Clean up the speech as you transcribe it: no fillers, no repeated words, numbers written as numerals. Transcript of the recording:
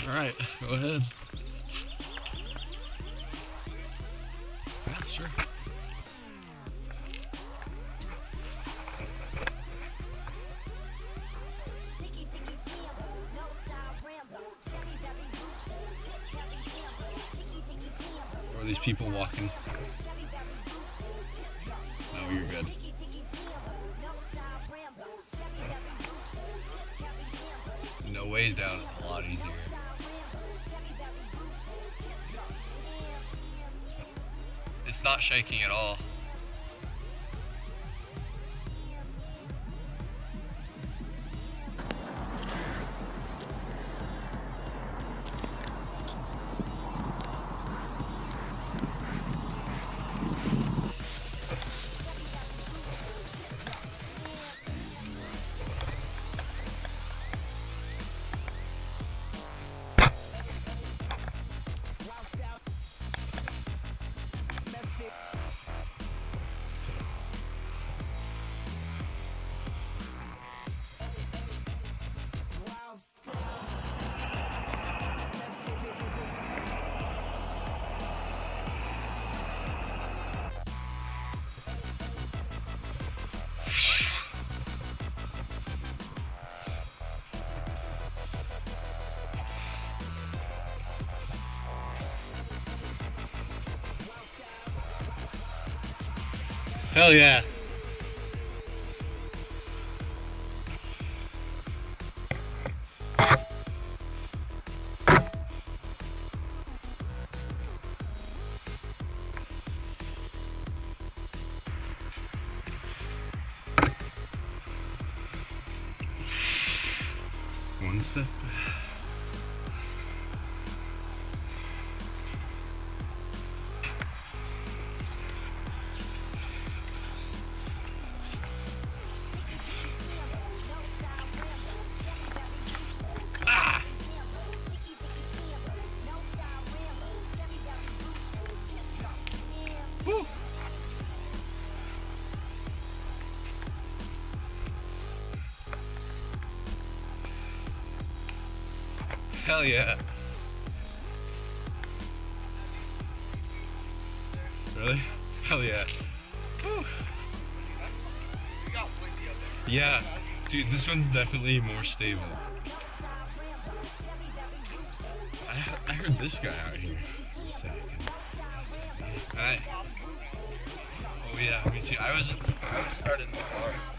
Alright, go ahead. Yeah, sure. Or are these people walking? No, you're good. No, ways down is a lot easier. It's not shaking at all. Hell yeah. One step. Woo. Hell yeah. Really? Hell yeah. Woo. Yeah. Dude, this one's definitely more stable. I heard this guy out here for a second. Oh yeah, me too. I was starting in the car.